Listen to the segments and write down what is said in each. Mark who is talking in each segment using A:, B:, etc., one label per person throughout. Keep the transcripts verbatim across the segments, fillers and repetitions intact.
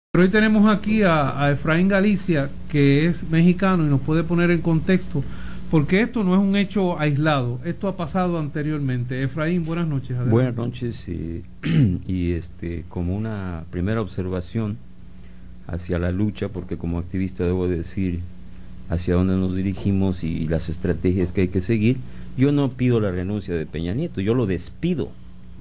A: Pero hoy tenemos aquí a, a Efraín Galicia, que es mexicano y nos puede poner en contexto, porque esto no es un hecho aislado, esto ha pasado anteriormente. Efraín, buenas noches. Adelante.
B: Buenas noches, y, y este, como una primera observación hacia la lucha, porque como activista debo decir hacia dónde nos dirigimos y las estrategias que hay que seguir. Yo no pido la renuncia de Peña Nieto, yo lo despido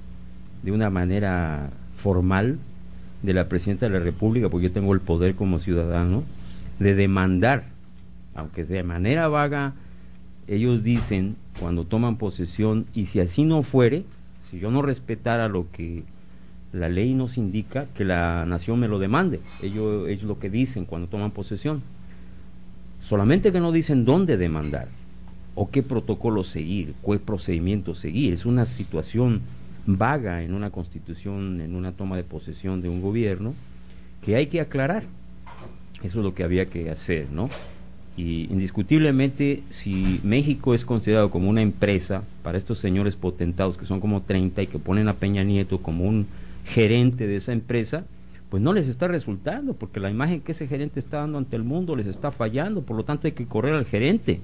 B: de una manera formal de la Presidenta de la República, porque yo tengo el poder como ciudadano de demandar, aunque de manera vaga ellos dicen cuando toman posesión, y si así no fuere, si yo no respetara lo que la ley nos indica, que la nación me lo demande. Ellos es lo que dicen cuando toman posesión, solamente que no dicen dónde demandar o qué protocolo seguir, qué procedimiento seguir. Es una situación vaga en una constitución, en una toma de posesión de un gobierno, que hay que aclarar. Eso es lo que había que hacer, ¿no? Y indiscutiblemente, si México es considerado como una empresa para estos señores potentados, que son como treinta y que ponen a Peña Nieto como un gerente de esa empresa, pues no les está resultando, porque la imagen que ese gerente está dando ante el mundo les está fallando. Por lo tanto hay que correr al gerente,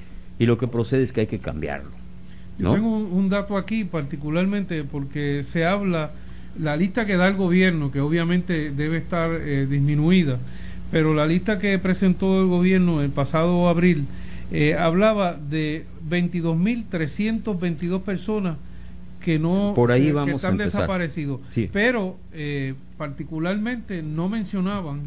B: y lo que procede es que hay que cambiarlo, ¿no?
A: Yo tengo un, un dato aquí particularmente porque se habla, la lista que da el gobierno, que obviamente debe estar eh, disminuida, pero la lista que presentó el gobierno el pasado abril eh, hablaba de veintidós mil trescientas veintidós personas que no
B: Por ahí
A: eh,
B: vamos
A: que están
B: a
A: desaparecidos,
B: sí.
A: Pero eh, particularmente no mencionaban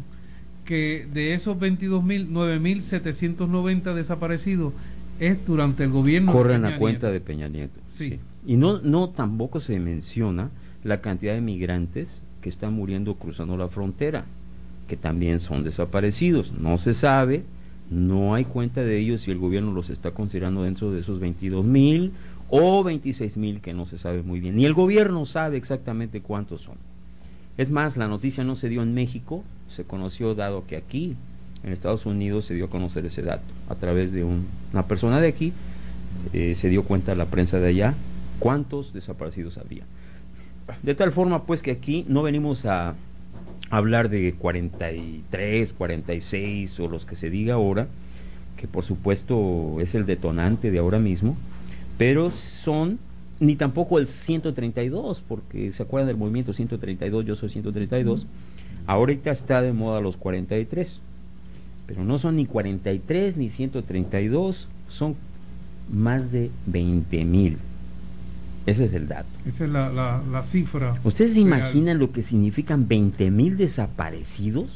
A: que de esos veintidós mil, nueve mil setecientos noventa desaparecidos es durante el gobierno
B: corren
A: de Peña
B: a cuenta
A: Nieto.
B: de Peña Nieto.
A: Sí.
B: Sí. Y no, no tampoco se menciona la cantidad de migrantes que están muriendo cruzando la frontera, que también son desaparecidos. No se sabe, no hay cuenta de ellos, si el gobierno los está considerando dentro de esos veintidós mil o veintiséis mil, que no se sabe muy bien. Ni el gobierno sabe exactamente cuántos son. Es más, la noticia no se dio en México, se conoció dado que aquí en Estados Unidos se dio a conocer ese dato a través de un, una persona de aquí, eh, se dio cuenta la prensa de allá cuántos desaparecidos había. De tal forma pues que aquí no venimos a hablar de cuarenta y tres, cuarenta y seis o los que se diga ahora, que por supuesto es el detonante de ahora mismo, pero son, ni tampoco el ciento treinta y dos, porque se acuerdan del movimiento ciento treinta y dos, yo soy ciento treinta y dos, ahorita está de moda los cuarenta y tres, pero no son ni cuarenta y tres ni ciento treinta y dos, son más de veinte mil. Ese es el dato.
A: Esa es la, la, la cifra.
B: ¿Ustedes se
A: real.
B: imaginan lo que significan veinte mil desaparecidos?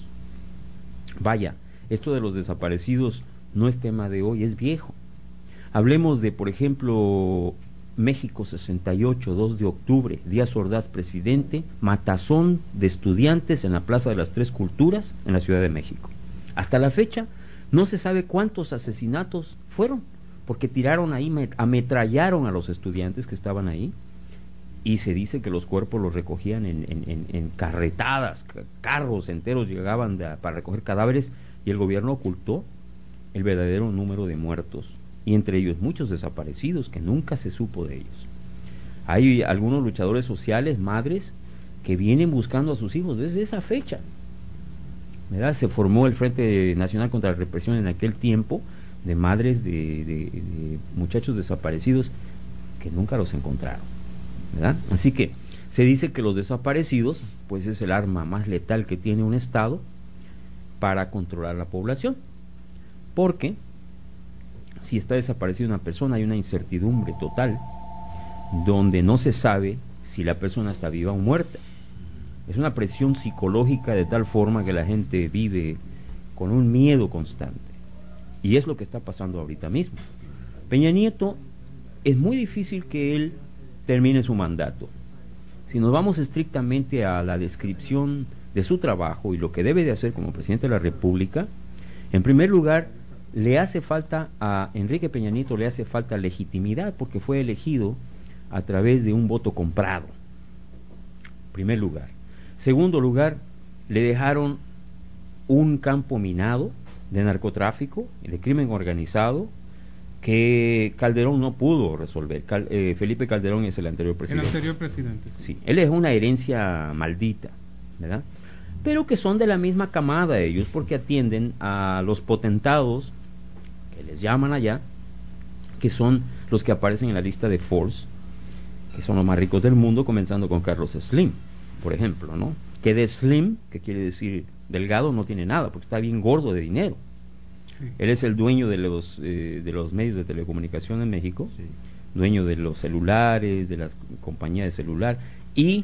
B: Vaya, esto de los desaparecidos no es tema de hoy, es viejo. Hablemos de, por ejemplo, México sesenta y ocho, dos de octubre, Díaz Ordaz presidente, matazón de estudiantes en la Plaza de las Tres Culturas en la Ciudad de México. Hasta la fecha no se sabe cuántos asesinatos fueron, porque tiraron ahí, ametrallaron a los estudiantes que estaban ahí, y se dice que los cuerpos los recogían en, en, en, en carretadas, carros enteros llegaban de, para recoger cadáveres, y el gobierno ocultó el verdadero número de muertos, y entre ellos muchos desaparecidos que nunca se supo de ellos. Hay algunos luchadores sociales, madres, que vienen buscando a sus hijos desde esa fecha, ¿verdad? Se formó el Frente Nacional contra la Represión en aquel tiempo, de madres de, de, de muchachos desaparecidos que nunca los encontraron, ¿verdad? Así que se dice que los desaparecidos pues es el arma más letal que tiene un Estado para controlar la población, porque si está desaparecida una persona hay una incertidumbre total, donde no se sabe si la persona está viva o muerta. Es una presión psicológica de tal forma que la gente vive con un miedo constante. Y es lo que está pasando ahorita mismo. Peña Nieto, es muy difícil que él termine su mandato. Si nos vamos estrictamente a la descripción de su trabajo y lo que debe de hacer como presidente de la República, en primer lugar, le hace falta a Enrique Peña Nieto, le hace falta legitimidad, porque fue elegido a través de un voto comprado. En primer lugar. Segundo lugar, le dejaron un campo minado de narcotráfico y de crimen organizado que Calderón no pudo resolver. Cal, eh, Felipe Calderón es el anterior presidente.
A: El anterior presidente.
B: Sí. Sí, él es una herencia maldita, ¿verdad? pero que son de la misma camada ellos, porque atienden a los potentados, que les llaman allá, que son los que aparecen en la lista de Forbes, que son los más ricos del mundo, comenzando con Carlos Slim, por ejemplo, ¿no? Que de Slim, que quiere decir delgado, no tiene nada, porque está bien gordo de dinero. Sí. Él es el dueño de los, eh, de los medios de telecomunicación en México, sí. Dueño de los celulares, de las compañías de celular, y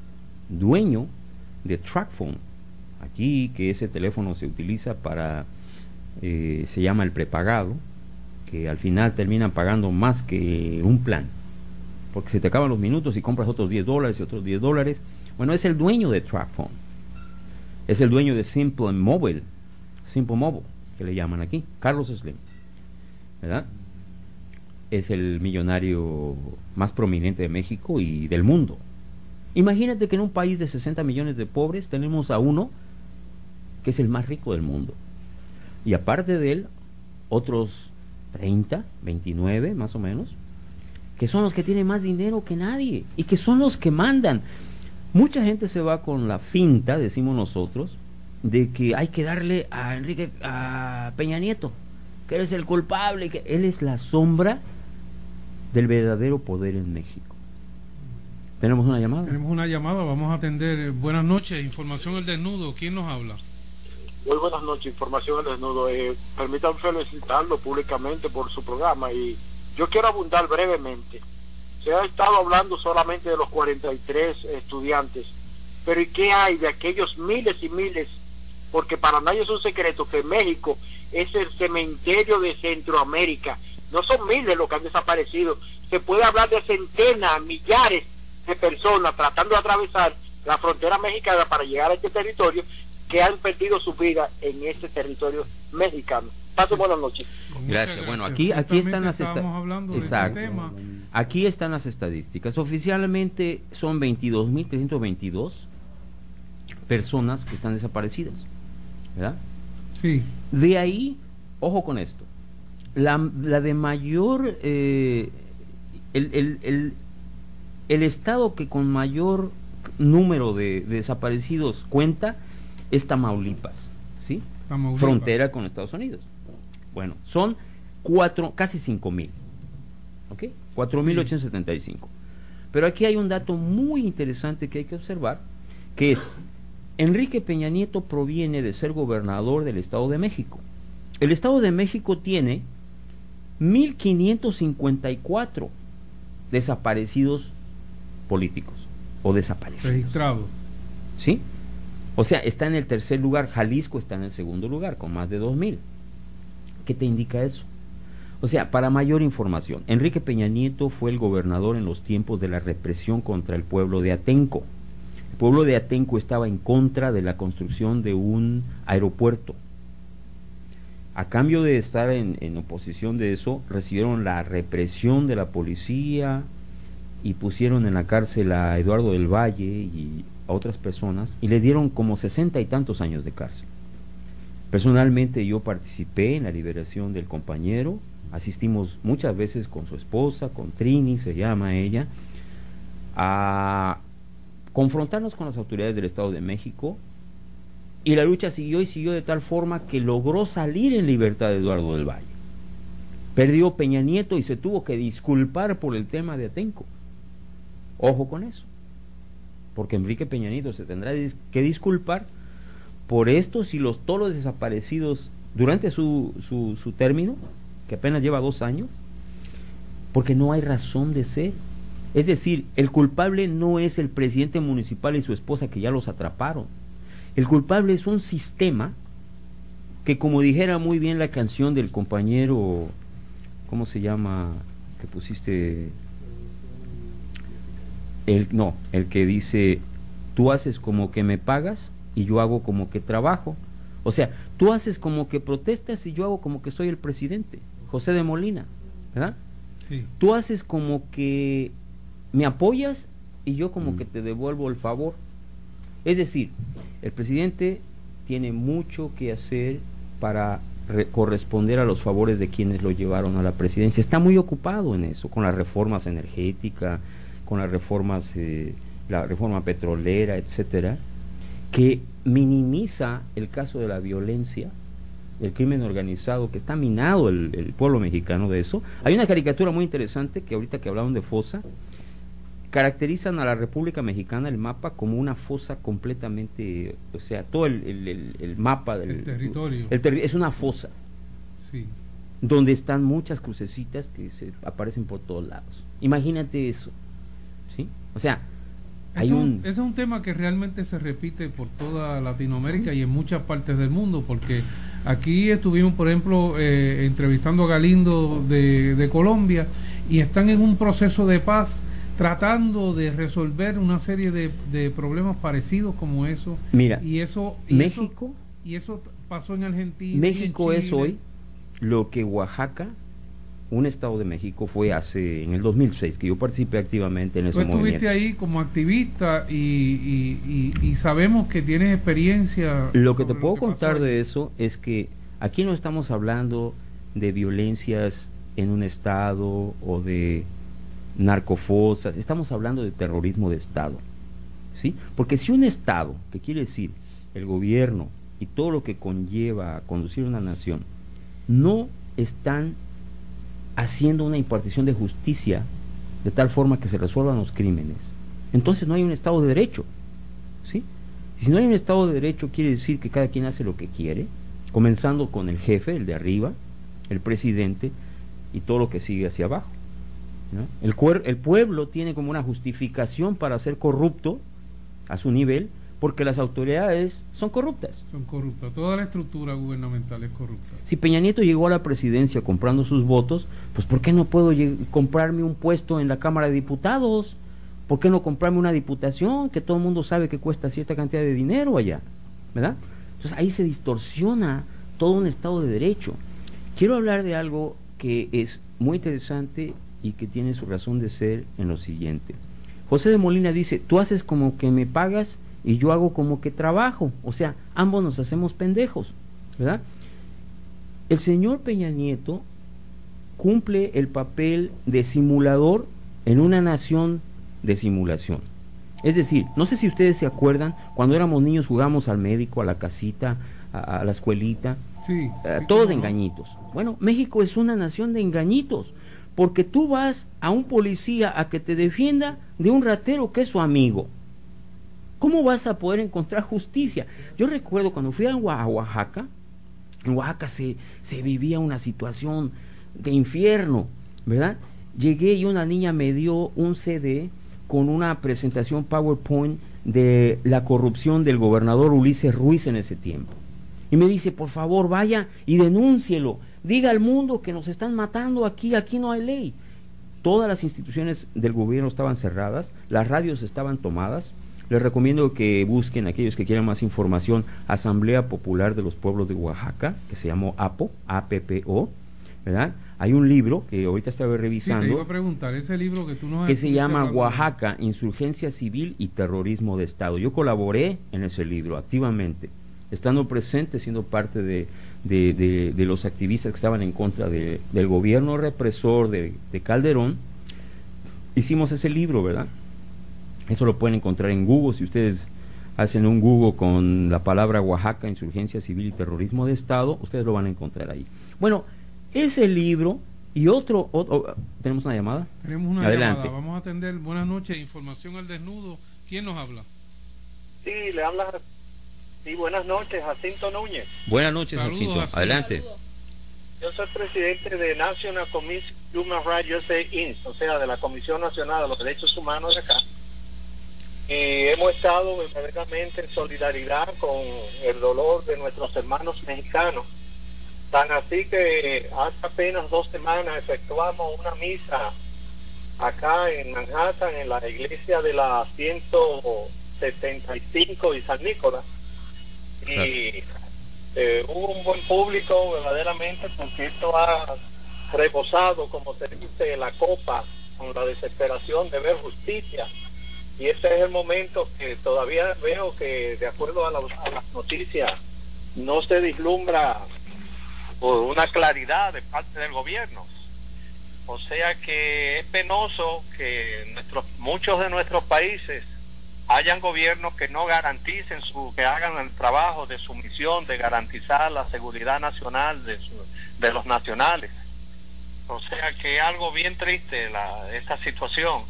B: dueño de TracFone, aquí que ese teléfono se utiliza para, eh, se llama el prepagado, que al final terminan pagando más que un plan, porque se te acaban los minutos y compras otros diez dólares y otros diez dólares. Bueno, es el dueño de TracFone, es el dueño de Simple Mobile, Simple Mobile, que le llaman aquí, Carlos Slim, ¿verdad? Es el millonario más prominente de México y del mundo. Imagínate que en un país de sesenta millones de pobres tenemos a uno que es el más rico del mundo. Y aparte de él, otros treinta, veintinueve más o menos, que son los que tienen más dinero que nadie y que son los que mandan. Mucha gente se va con la finta, decimos nosotros, de que hay que darle a Enrique, a Peña Nieto, que él es el culpable, que él es la sombra del verdadero poder en México. ¿Tenemos una llamada?
A: Tenemos una llamada, vamos a atender. Buenas noches, Información El Desnudo, ¿quién nos habla?
C: Muy buenas noches, Información El Desnudo. Eh, permítanme felicitarlo públicamente por su programa y yo quiero abundar brevemente. Se ha estado hablando solamente de los cuarenta y tres estudiantes, pero ¿y qué hay de aquellos miles y miles? Porque para nadie es un secreto que México es el cementerio de Centroamérica. No son miles los que han desaparecido, se puede hablar de centenas, millares de personas tratando de atravesar la frontera mexicana para llegar a este territorio, que han perdido su vida en este territorio mexicano. Pasen buenas noches.
B: Gracias. Gracias. Bueno, aquí aquí están las estadísticas. Exacto. Este tema. Aquí están las estadísticas. Oficialmente son veintidós mil trescientos veintidós personas que están desaparecidas, ¿verdad?
A: Sí.
B: De ahí, ojo con esto, la, la de mayor, eh, el, el, el, el estado que con mayor número de, de desaparecidos cuenta es Tamaulipas, ¿sí? Tamaulipas. Frontera con Estados Unidos. Bueno, son cuatro, casi cinco mil, ¿ok? Cuatro mil ochocientos setenta y cinco. Pero aquí hay un dato muy interesante que hay que observar, que es, Enrique Peña Nieto proviene de ser gobernador del Estado de México. El Estado de México tiene mil quinientos cincuenta y cuatro desaparecidos políticos o desaparecidos.
A: Registrados.
B: ¿Sí? O sea, está en el tercer lugar. Jalisco está en el segundo lugar, con más de dos mil. ¿Qué te indica eso? O sea, para mayor información, Enrique Peña Nieto fue el gobernador en los tiempos de la represión contra el pueblo de Atenco. El pueblo de Atenco estaba en contra de la construcción de un aeropuerto. A cambio de estar en, en oposición de eso, recibieron la represión de la policía y pusieron en la cárcel a Eduardo del Valle y a otras personas y le dieron como sesenta y tantos años de cárcel. Personalmente yo participé en la liberación del compañero, asistimos muchas veces con su esposa, con Trini, se llama ella, a confrontarnos con las autoridades del Estado de México, y la lucha siguió y siguió de tal forma que logró salir en libertad de Eduardo del Valle. Perdió Peña Nieto y se tuvo que disculpar por el tema de Atenco. Ojo con eso, porque Enrique Peña Nieto se tendrá que disculpar por estos y los todos los desaparecidos durante su, su, su término, que apenas lleva dos años, porque no hay razón de ser. Es decir, el culpable no es el presidente municipal y su esposa, que ya los atraparon. El culpable es un sistema que, como dijera muy bien la canción del compañero, ¿cómo se llama? Que pusiste, el, no, el que dice, tú haces como que me pagas y yo hago como que trabajo. O sea, tú haces como que protestas y yo hago como que soy el presidente, José de Molina, ¿verdad?
A: Sí.
B: Tú haces como que me apoyas y yo como
A: mm.
B: que te devuelvo el favor. Es decir, el presidente tiene mucho que hacer para corresponder a los favores de quienes lo llevaron a la presidencia. Está muy ocupado en eso, con las reformas energéticas, con las reformas, eh, la reforma petrolera, etcétera. que minimiza el caso de la violencia, el crimen organizado, que está minado el, el pueblo mexicano de eso. Hay una caricatura muy interesante que ahorita que hablaron de fosa, caracterizan a la República Mexicana, el mapa, como una fosa completamente, o sea, todo el, el, el, el mapa del
A: el territorio
B: el ter es una fosa,
A: sí,
B: donde están muchas crucecitas que se aparecen por todos lados. Imagínate eso, ¿sí? O sea, hay
A: es un,
B: un...
A: ese es un tema que realmente se repite por toda Latinoamérica y en muchas partes del mundo, porque aquí estuvimos, por ejemplo, eh, entrevistando a Galindo de, de Colombia, y están en un proceso de paz tratando de resolver una serie de, de problemas parecidos como eso.
B: Mira,
A: y eso y
B: México
A: eso, y eso pasó en Argentina.
B: México
A: en
B: es hoy lo que Oaxaca, un estado de México, fue hace en el dos mil seis, que yo participé activamente en ese movimiento.
A: Tú estuviste ahí como activista y, y, y, y sabemos que tienes experiencia.
B: Lo que te puedo contar de eso es que aquí no estamos hablando de violencias en un estado o de narcofosas, estamos hablando de terrorismo de estado, ¿sí? Porque si un estado, que quiere decir el gobierno y todo lo que conlleva a conducir una nación, no están haciendo una impartición de justicia de tal forma que se resuelvan los crímenes, entonces no hay un estado de derecho, ¿sí? Y si no hay un estado de derecho, quiere decir que cada quien hace lo que quiere, comenzando con el jefe, el de arriba, el presidente y todo lo que sigue hacia abajo, ¿no? El, el pueblo tiene como una justificación para ser corrupto a su nivel, porque las autoridades son corruptas.
A: Son corruptas, toda la estructura gubernamental es corrupta.
B: Si Peña Nieto llegó a la presidencia comprando sus votos, pues ¿por qué no puedo comprarme un puesto en la Cámara de Diputados? ¿Por qué no comprarme una diputación que todo el mundo sabe que cuesta cierta cantidad de dinero allá? ¿Verdad? Entonces ahí se distorsiona todo un Estado de Derecho. Quiero hablar de algo que es muy interesante y que tiene su razón de ser en lo siguiente. José de Molina dice, tú haces como que me pagas y yo hago como que trabajo, o sea, ambos nos hacemos pendejos, ¿verdad? El señor Peña Nieto cumple el papel de simulador en una nación de simulación. Es decir, no sé si ustedes se acuerdan, cuando éramos niños jugábamos al médico, a la casita, a, a la escuelita,
A: sí,
B: a,
A: sí,
B: todo de
A: no.
B: engañitos. Bueno, México es una nación de engañitos, porque tú vas a un policía a que te defienda de un ratero que es su amigo. ¿Cómo vas a poder encontrar justicia? Yo recuerdo cuando fui a Oaxaca, en Oaxaca se, se vivía una situación de infierno, ¿verdad? Llegué y una niña me dio un C D con una presentación PowerPoint de la corrupción del gobernador Ulises Ruiz en ese tiempo. Y me dice, por favor, vaya y denúncielo. Diga al mundo que nos están matando aquí, aquí no hay ley. Todas las instituciones del gobierno estaban cerradas, las radios estaban tomadas. Les recomiendo que busquen, aquellos que quieran más información, Asamblea Popular de los Pueblos de Oaxaca, que se llamó APO, A P P O, ¿verdad? Hay un libro que ahorita estaba revisando,
A: sí, te iba a preguntar, ese libro que tú nos
B: que se llama Oaxaca, Insurgencia Civil y Terrorismo de Estado. Yo colaboré en ese libro activamente, estando presente, siendo parte de, de, de, de los activistas que estaban en contra de, del gobierno represor de, de Calderón. Hicimos ese libro, ¿verdad? Eso lo pueden encontrar en Google. Si ustedes hacen un Google con la palabra Oaxaca, Insurgencia Civil y Terrorismo de Estado, ustedes lo van a encontrar ahí. Bueno, ese libro y otro, otro tenemos una llamada.
A: Tenemos una
B: Adelante.
A: llamada, vamos a atender. Buenas noches, Información al Desnudo. ¿Quién nos habla?
C: Sí, le habla. Sí, buenas noches, Jacinto Núñez.
B: Buenas noches,
A: Saludos,
B: Jacinto.
A: Jacinto.
B: Adelante.
C: Yo soy presidente de National Commission Human Rights U S A Incorporated, o sea, de la Comisión Nacional de los Derechos Humanos de acá. Y hemos estado verdaderamente en solidaridad con el dolor de nuestros hermanos mexicanos. Tan así que hace apenas dos semanas efectuamos una misa acá en Manhattan, en la iglesia de la ciento setenta y cinco y San Nicolás. Y eh, hubo un buen público verdaderamente, porque esto ha rebosado, como se dice, la copa con la desesperación de ver justicia. Y este es el momento que todavía veo que, de acuerdo a, la, a las noticias, no se vislumbra por una claridad de parte del gobierno. O sea que es penoso que nuestros, muchos de nuestros países
D: hayan gobiernos que no garanticen su, que hagan el trabajo de su misión de garantizar la seguridad nacional de, su, de los nacionales. O sea que es algo bien triste la, esta situación,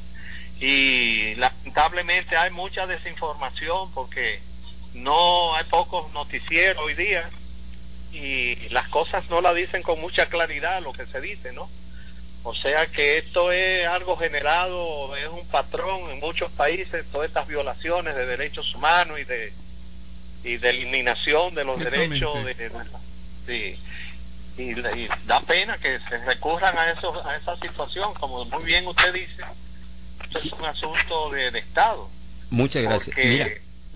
D: y lamentablemente hay mucha desinformación porque no hay pocos noticieros hoy día y las cosas no la dicen con mucha claridad lo que se dice, ¿no? O sea que esto es algo generado, es un patrón en muchos países, todas estas violaciones de derechos humanos y de y de eliminación de los derechos de, de, de, y, y da pena que se recurran a eso, a esa situación, como muy bien usted dice, esto es un asunto de, de Estado.
B: Muchas gracias.
D: Porque,
B: mira,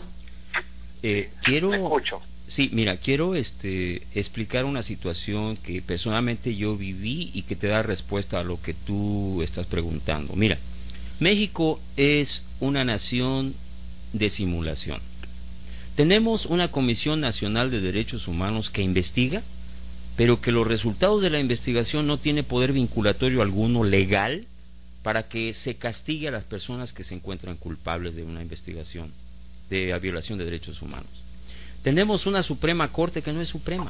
B: eh, quiero
D: escucho.
B: Sí, mira, quiero este explicar una situación que personalmente yo viví y que te da respuesta a lo que tú estás preguntando. Mira, México es una nación de simulación. Tenemos una Comisión Nacional de Derechos Humanos que investiga, pero que los resultados de la investigación no tiene poder vinculatorio alguno legal para que se castigue a las personas que se encuentran culpables de una investigación de violación de derechos humanos. Tenemos una Suprema Corte que no es suprema.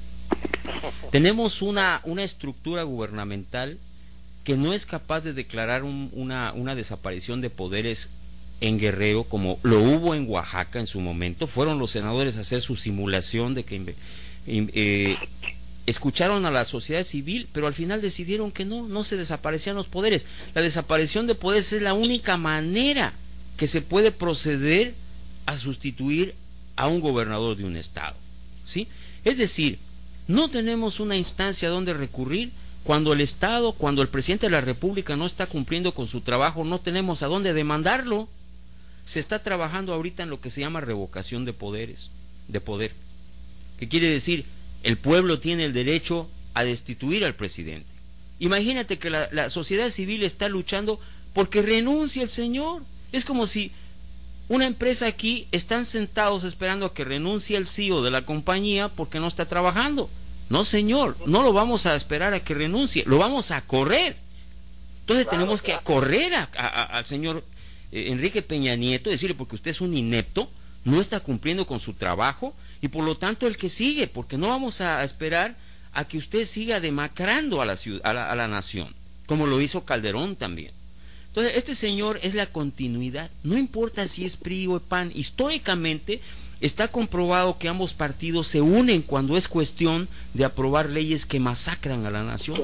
B: Tenemos una, una estructura gubernamental que no es capaz de declarar un, una, una desaparición de poderes en Guerrero, como lo hubo en Oaxaca en su momento. Fueron los senadores a hacer su simulación de que eh, escucharon a la sociedad civil, pero al final decidieron que no, no se desaparecían los poderes. La desaparición de poderes es la única manera que se puede proceder a sustituir a un gobernador de un estado, ¿sí? Es decir, no tenemos una instancia donde recurrir cuando el Estado, cuando el presidente de la República no está cumpliendo con su trabajo, no tenemos a dónde demandarlo. Se está trabajando ahorita en lo que se llama revocación de poderes, de poder. ¿Qué quiere decir? El pueblo tiene el derecho a destituir al presidente. Imagínate que la, la sociedad civil está luchando porque renuncie el señor. Es como si una empresa aquí están sentados esperando a que renuncie el C E O de la compañía porque no está trabajando. No, señor, no lo vamos a esperar a que renuncie, lo vamos a correr. Entonces claro, tenemos claro. que correr a, a, a, al señor eh, Enrique Peña Nieto, decirle porque usted es un inepto, no está cumpliendo con su trabajo y por lo tanto el que sigue, porque no vamos a esperar a que usted siga demacrando a la, ciudad, a la, a la nación, como lo hizo Calderón también. Entonces, este señor es la continuidad, no importa si es P R I o P A N, históricamente está comprobado que ambos partidos se unen cuando es cuestión de aprobar leyes que masacran a la nación.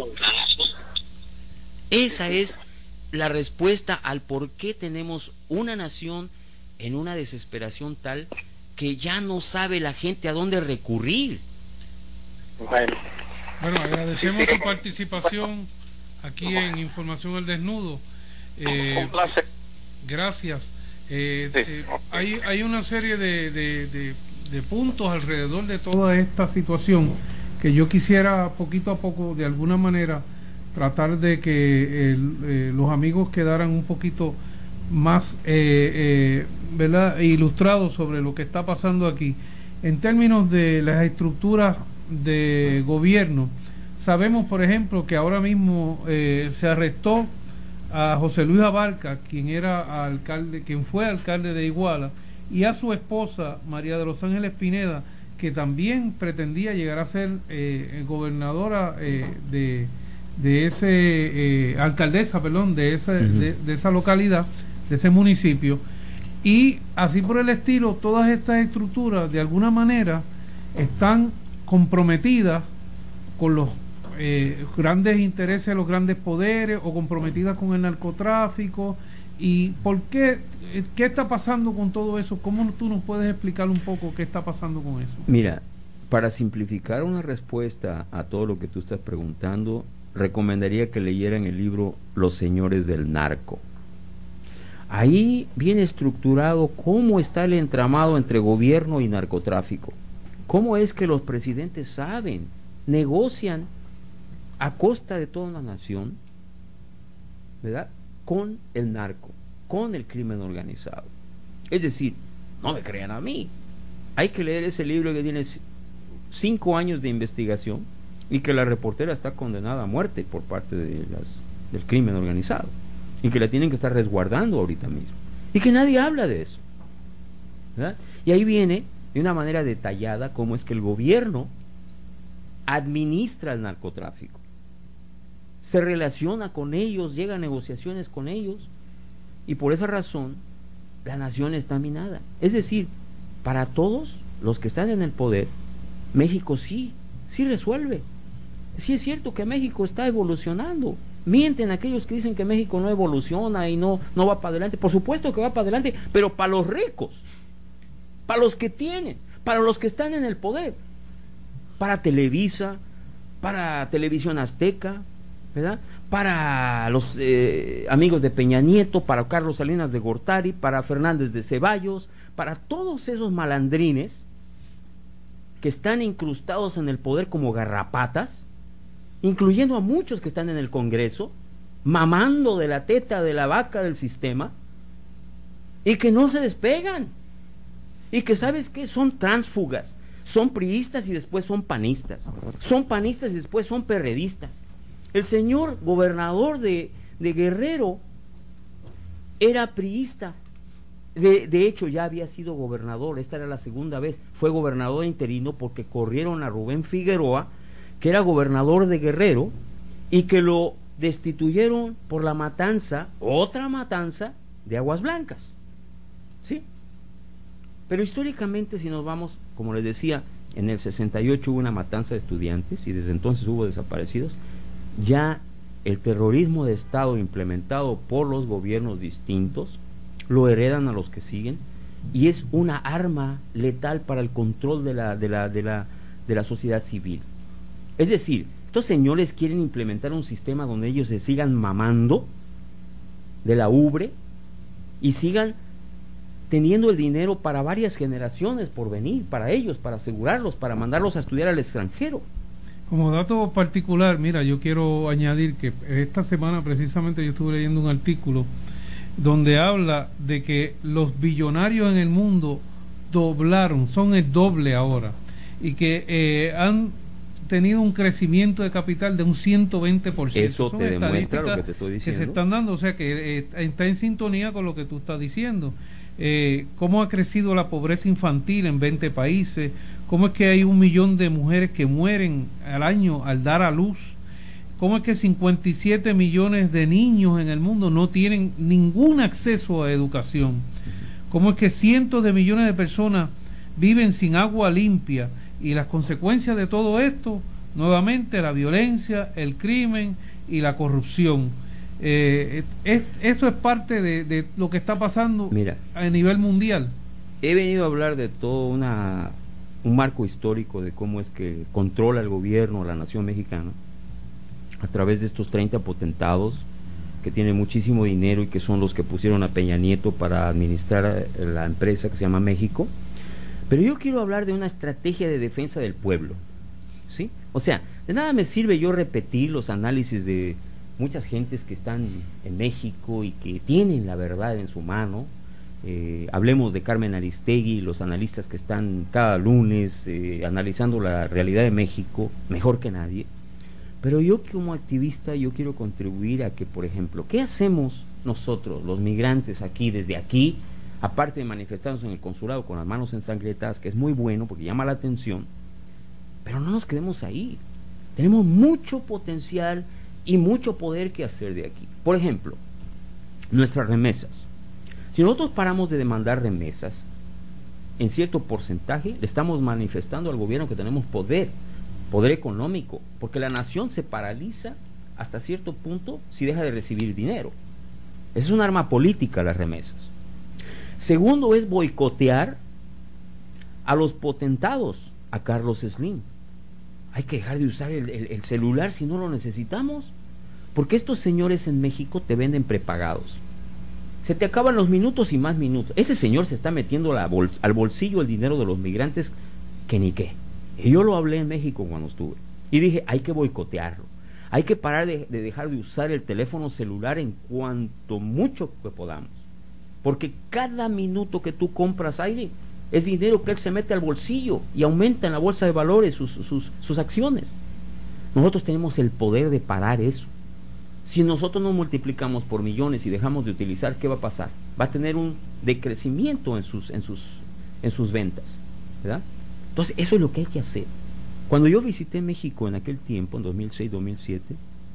B: Esa es la respuesta al por qué tenemos una nación en una desesperación tal que ya no sabe la gente a dónde recurrir.
A: Bueno, bueno agradecemos su participación aquí en Información al Desnudo. Eh,
D: Un placer.
A: Gracias. Eh,
D: sí.
A: eh, hay, hay una serie de, de, de, de puntos alrededor de toda esta situación que yo quisiera poquito a poco, de alguna manera, tratar de que el, eh, los amigos quedaran un poquito más eh, eh, ¿verdad? ilustrados sobre lo que está pasando aquí. En términos de las estructuras de gobierno, sabemos, por ejemplo, que ahora mismo eh, se arrestó a José Luis Abarca, quien era alcalde, quien fue alcalde de Iguala, y a su esposa María de los Ángeles Pineda, que también pretendía llegar a ser eh, gobernadora eh, de, de ese eh, alcaldesa, perdón, de esa uh-huh. de, de esa localidad, de ese municipio, y así por el estilo. Todas estas estructuras de alguna manera están comprometidas con los Eh, grandes intereses, los grandes poderes, o comprometidas con el narcotráfico. ¿Y por qué? ¿Qué está pasando con todo eso? ¿Cómo tú nos puedes explicar un poco qué está pasando con eso?
B: Mira, para simplificar una respuesta a todo lo que tú estás preguntando, recomendaría que leyeran el libro Los Señores del Narco. Ahí viene estructurado cómo está el entramado entre gobierno y narcotráfico. Cómo es que los presidentes saben, negocian a costa de toda una nación, ¿verdad?, con el narco, con el crimen organizado. Es decir, no me crean a mí, hay que leer ese libro que tiene cinco años de investigación y que la reportera está condenada a muerte por parte de las, del crimen organizado, y que la tienen que estar resguardando ahorita mismo, y que nadie habla de eso. ¿verdad? Y ahí viene de una manera detallada cómo es que el gobierno administra el narcotráfico, se relaciona con ellos, llega a negociaciones con ellos, y por esa razón la nación está minada. Es decir, para todos los que están en el poder, México sí, sí resuelve. Sí es cierto que México está evolucionando. Mienten aquellos que dicen que México no evoluciona y no, no va para adelante. Por supuesto que va para adelante, pero para los ricos, para los que tienen, para los que están en el poder, para Televisa, para Televisión Azteca, ¿verdad? Para los eh, amigos de Peña Nieto, para Carlos Salinas de Gortari, para Fernández de Ceballos, para todos esos malandrines que están incrustados en el poder como garrapatas, incluyendo a muchos que están en el Congreso, mamando de la teta de la vaca del sistema, y que no se despegan, y que, ¿sabes qué? Son tránsfugas, son priistas y después son panistas, son panistas y después son perredistas. El señor gobernador de, de Guerrero era priista, de, de hecho ya había sido gobernador, esta era la segunda vez, fue gobernador interino porque corrieron a Rubén Figueroa, que era gobernador de Guerrero, y que lo destituyeron por la matanza, otra matanza, de Aguas Blancas, ¿sí? Pero históricamente, si nos vamos, como les decía, en el sesenta y ocho hubo una matanza de estudiantes, y desde entonces hubo desaparecidos. Ya el terrorismo de Estado implementado por los gobiernos distintos lo heredan a los que siguen, y es una arma letal para el control de la, de la, de la, de la sociedad civil. Es decir, estos señores quieren implementar un sistema donde ellos se sigan mamando de la ubre y sigan teniendo el dinero para varias generaciones por venir, para ellos, para asegurarlos, para mandarlos a estudiar al extranjero.
A: Como dato particular, mira, yo quiero añadir que esta semana precisamente yo estuve leyendo un artículo donde habla de que los billonarios en el mundo doblaron, son el doble ahora, y que eh, han tenido un crecimiento de capital de un ciento veinte por ciento.
B: Eso
A: son
B: te demuestra lo que te estoy diciendo,
A: que se están dando, o sea que eh, está en sintonía con lo que tú estás diciendo. Eh, cómo ha crecido la pobreza infantil en veinte países, cómo es que hay un millón de mujeres que mueren al año al dar a luz, cómo es que cincuenta y siete millones de niños en el mundo no tienen ningún acceso a educación, cómo es que cientos de millones de personas viven sin agua limpia, y las consecuencias de todo esto, nuevamente la violencia, el crimen y la corrupción. Eh, es, eso es parte de, de lo que está pasando. Mira, a nivel mundial.
B: He venido a hablar de todo una, un marco histórico de cómo es que controla el gobierno, la nación mexicana, a través de estos treinta potentados que tienen muchísimo dinero y que son los que pusieron a Peña Nieto para administrar la empresa que se llama México. Pero yo quiero hablar de una estrategia de defensa del pueblo, ¿sí? O sea, de nada me sirve yo repetir los análisis de muchas gentes que están en México y que tienen la verdad en su mano. Eh, hablemos de Carmen Aristegui, los analistas que están cada lunes eh, analizando la realidad de México mejor que nadie. Pero yo como activista yo quiero contribuir a que, por ejemplo, ¿qué hacemos nosotros, los migrantes aquí, desde aquí? Aparte de manifestarnos en el consulado con las manos ensangrentadas, que es muy bueno porque llama la atención, pero no nos quedemos ahí. Tenemos mucho potencial y mucho poder que hacer de aquí. Por ejemplo, nuestras remesas. Si nosotros paramos de demandar remesas, en cierto porcentaje le estamos manifestando al gobierno que tenemos poder, poder económico, porque la nación se paraliza hasta cierto punto si deja de recibir dinero. Esa es un arma política, las remesas. Segundo es boicotear a los potentados, a Carlos Slim. Hay que dejar de usar el, el, el celular si no lo necesitamos, porque estos señores en México te venden prepagados. Se te acaban los minutos y más minutos. Ese señor se está metiendo la bols al bolsillo el dinero de los migrantes que ni qué. Y yo lo hablé en México cuando estuve y dije, hay que boicotearlo, hay que parar de, de dejar de usar el teléfono celular en cuanto mucho que podamos, porque cada minuto que tú compras aire es dinero que él se mete al bolsillo y aumenta en la bolsa de valores sus, sus, sus acciones. Nosotros tenemos el poder de parar eso. Si nosotros nos multiplicamos por millones y dejamos de utilizar, ¿qué va a pasar? Va a tener un decrecimiento en sus, en sus, en sus ventas, ¿verdad? Entonces, eso es lo que hay que hacer. Cuando yo visité México en aquel tiempo, en dos mil seis, dos mil siete,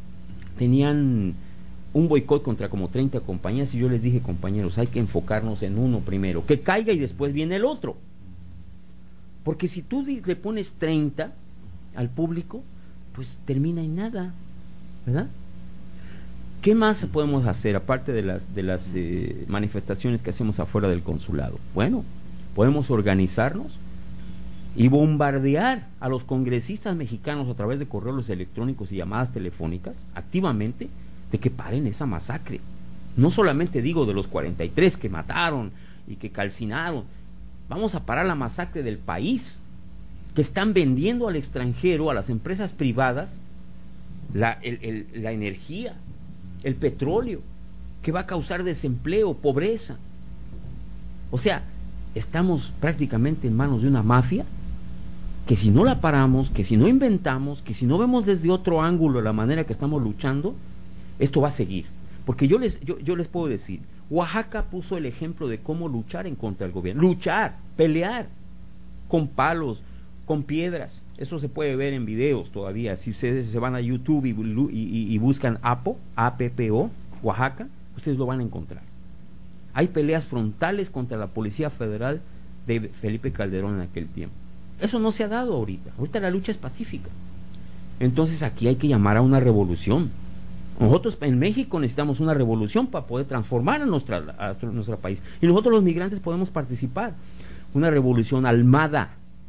B: tenían un boicot contra como treinta compañías y yo les dije, compañeros, hay que enfocarnos en uno primero, que caiga y después viene el otro. Porque si tú le pones treinta al público, pues termina en nada, ¿verdad? ¿Qué más podemos hacer aparte de las, de las eh, manifestaciones que hacemos afuera del consulado? Bueno, podemos organizarnos y bombardear a los congresistas mexicanos a través de correos electrónicos y llamadas telefónicas activamente de que paren esa masacre. No solamente digo de los cuarenta y tres que mataron y que calcinaron, vamos a parar la masacre del país, que están vendiendo al extranjero, a las empresas privadas, la, el, el, la energía, el petróleo, que va a causar desempleo, pobreza. O sea, estamos prácticamente en manos de una mafia que si no la paramos, que si no inventamos, que si no vemos desde otro ángulo la manera que estamos luchando, esto va a seguir. Porque yo les, yo, yo les puedo decir, Oaxaca puso el ejemplo de cómo luchar en contra del gobierno. Luchar, pelear, con palos, con piedras. Eso se puede ver en videos todavía. Si ustedes se van a YouTube y, y, y buscan APO, A P P O, Oaxaca, ustedes lo van a encontrar. Hay peleas frontales contra la Policía Federal de Felipe Calderón en aquel tiempo. Eso no se ha dado ahorita. Ahorita la lucha es pacífica. Entonces aquí hay que llamar a una revolución. Nosotros en México necesitamos una revolución para poder transformar a, nuestra, a nuestro país. Y nosotros los migrantes podemos participar. Una revolución almada.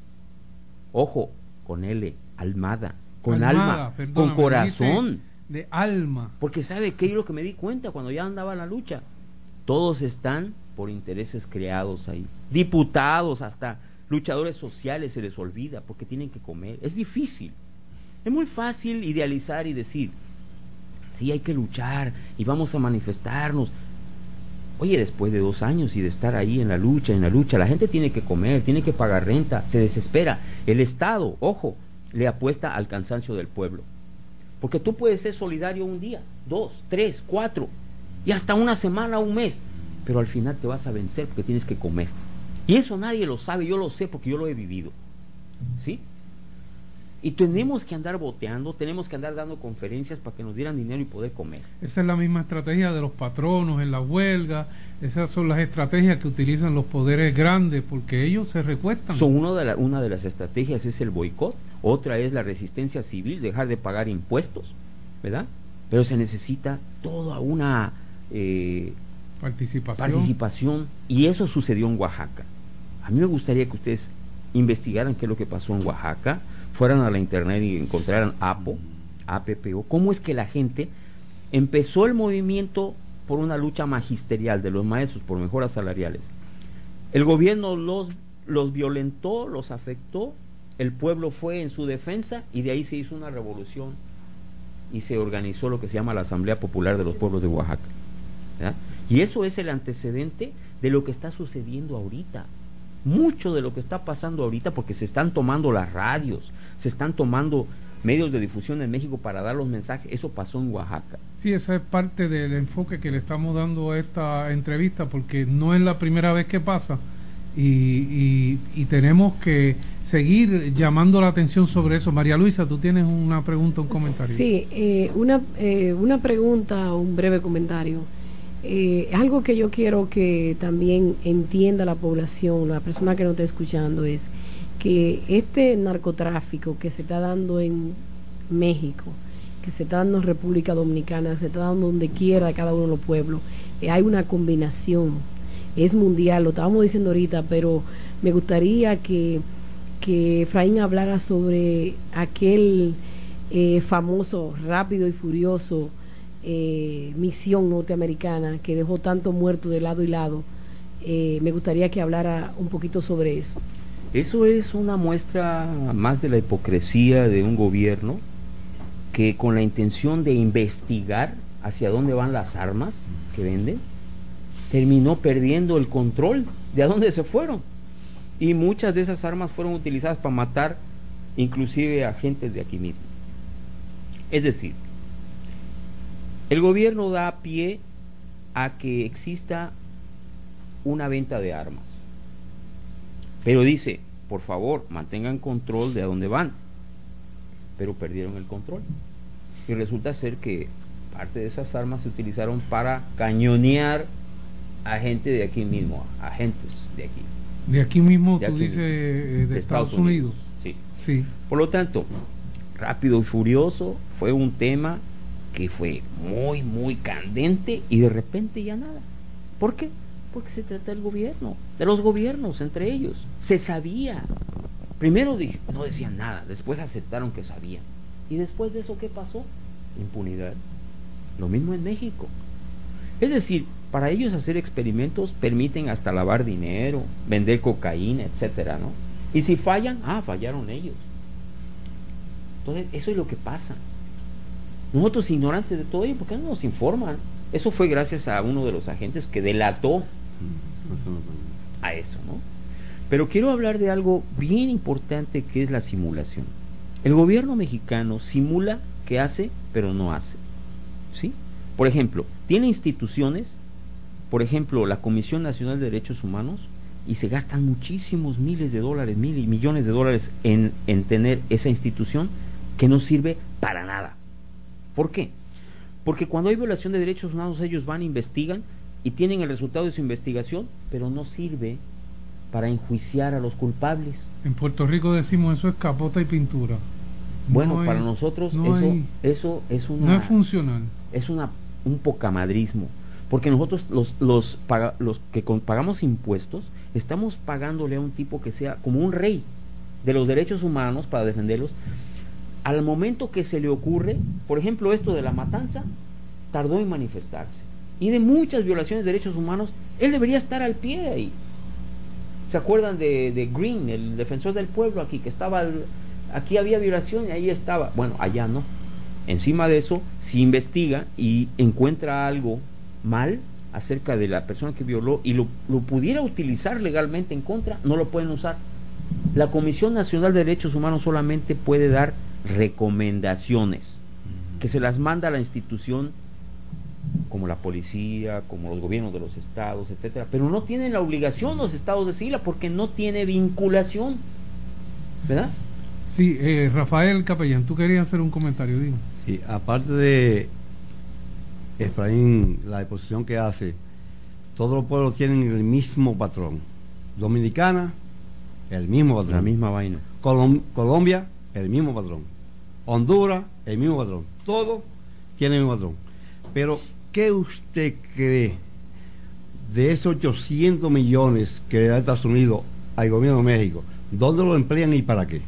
B: Ojo, con L, almada. Con
A: Almada,
B: alma, con corazón.
A: De alma.
B: Porque ¿sabe qué es lo que me di cuenta cuando ya andaba en la lucha? Todos están por intereses creados ahí. Diputados, hasta luchadores sociales se les olvida porque tienen que comer. Es difícil. Es muy fácil idealizar y decir, sí, hay que luchar y vamos a manifestarnos. Oye, después de dos años y de estar ahí en la lucha, en la lucha, la gente tiene que comer, tiene que pagar renta, se desespera. El Estado, ojo, le apuesta al cansancio del pueblo. Porque tú puedes ser solidario un día, dos, tres, cuatro, y hasta una semana, un mes, pero al final te vas a vencer porque tienes que comer. Y eso nadie lo sabe, yo lo sé porque yo lo he vivido. ¿Sí? Y tenemos que andar boteando, tenemos que andar dando conferencias para que nos dieran dinero y poder comer.
A: Esa es la misma estrategia de los patronos en la huelga. Esas son las estrategias que utilizan los poderes grandes porque ellos se recuestan.
B: Son uno de la, una de las estrategias es el boicot, otra es la resistencia civil, dejar de pagar impuestos, ¿verdad? Pero se necesita toda una eh,
A: participación.
B: participación y eso sucedió en Oaxaca. A mí me gustaría que ustedes investigaran qué es lo que pasó en Oaxaca, fueran a la internet y encontraran APO, A P P O, cómo es que la gente empezó el movimiento por una lucha magisterial de los maestros por mejoras salariales. El gobierno los, los violentó, los afectó, el pueblo fue en su defensa y de ahí se hizo una revolución y se organizó lo que se llama la Asamblea Popular de los Pueblos de Oaxaca, ¿verdad? Y eso es el antecedente de lo que está sucediendo ahorita. Mucho de lo que está pasando ahorita, porque se están tomando las radios, se están tomando medios de difusión en México para dar los mensajes, eso pasó en Oaxaca.
A: Sí, esa es parte del enfoque que le estamos dando a esta entrevista, porque no es la primera vez que pasa y, y, y tenemos que seguir llamando la atención sobre eso. María Luisa, tú tienes una pregunta, un comentario.
E: Sí, eh, una, eh, una pregunta, un breve comentario. Eh, algo que yo quiero que también entienda la población, la persona que nos está escuchando, es que este narcotráfico que se está dando en México, que se está dando en República Dominicana, se está dando donde quiera, cada uno de los pueblos, eh, hay una combinación, es mundial, lo estábamos diciendo ahorita, pero me gustaría que, que Efraín hablara sobre aquel eh, famoso Rápido y Furioso, Eh, misión norteamericana que dejó tanto muerto de lado y lado. Eh, me gustaría que hablara un poquito sobre eso.
B: Eso es una muestra más de la hipocresía de un gobierno que con la intención de investigar hacia dónde van las armas que venden, terminó perdiendo el control de a dónde se fueron. Y muchas de esas armas fueron utilizadas para matar inclusive a agentes de aquí mismo. Es decir, el gobierno da pie a que exista una venta de armas. Pero dice, por favor, mantengan control de a dónde van. Pero perdieron el control. Y resulta ser que parte de esas armas se utilizaron para cañonear a gente de aquí mismo, a agentes de aquí.
A: De aquí mismo,
B: de
A: tú
B: aquí
A: dices,
B: mismo,
A: de,
B: de
A: Estados,
B: Estados
A: Unidos.
B: Unidos. Sí.
A: Sí.
B: Por lo tanto, Rápido y Furioso fue un tema que fue muy, muy candente y de repente ya nada. ¿Por qué? Porque se trata del gobierno, de los gobiernos entre ellos. Se sabía. Primero dije, no decían nada, después aceptaron que sabían. ¿Y después de eso qué pasó? Impunidad. Lo mismo en México. Es decir, para ellos hacer experimentos permiten hasta lavar dinero, vender cocaína, etcétera, ¿no? Y si fallan, ah, fallaron ellos. Entonces, eso es lo que pasa. Nosotros ignorantes de todo ello, ¿por qué no nos informan? Eso fue gracias a uno de los agentes que delató a eso, ¿no? Pero quiero hablar de algo bien importante que es la simulación. El gobierno mexicano simula que hace, pero no hace. ¿Sí? Por ejemplo, tiene instituciones, por ejemplo, la Comisión Nacional de Derechos Humanos, y se gastan muchísimos miles de dólares, mil y millones de dólares en, en tener esa institución que no sirve para nada. ¿Por qué? Porque cuando hay violación de derechos humanos, ellos van, investigan y tienen el resultado de su investigación, pero no sirve para enjuiciar a los culpables.
A: En Puerto Rico decimos eso es capota y pintura.
B: Bueno,
A: no hay,
B: para nosotros
A: no
B: eso,
A: hay,
B: eso es una,
A: no es funcional.
B: Es una, un pocamadrismo. Porque nosotros los, los, paga, los que con, pagamos impuestos, estamos pagándole a un tipo que sea como un rey de los derechos humanos para defenderlos. Al momento que se le ocurre, por ejemplo, esto de la matanza, tardó en manifestarse. Y de muchas violaciones de derechos humanos, él debería estar al pie ahí. ¿Se acuerdan de, de Green, el defensor del pueblo aquí, que estaba, al, aquí había violación y ahí estaba? Bueno, allá no. Encima de eso, si investiga y encuentra algo mal acerca de la persona que violó y lo, lo pudiera utilizar legalmente en contra, no lo pueden usar. La Comisión Nacional de Derechos Humanos solamente puede dar recomendaciones que se las manda a la institución como la policía, como los gobiernos de los estados, etcétera, pero no tienen la obligación los estados de seguirla porque no tiene vinculación, ¿verdad?
A: Sí, eh, Rafael Capellán, tú querías hacer un comentario, digo.
F: Sí, aparte de Efraín, la exposición que hace, todos los pueblos tienen el mismo patrón. Dominicana, el mismo patrón.
B: La misma vaina.
F: Colom Colombia, el mismo patrón. Honduras, el mismo patrón. Todos tienen el mismo patrón. Pero, ¿qué usted cree de esos ochocientos millones que le da Estados Unidos al gobierno de México? ¿Dónde lo emplean y para qué?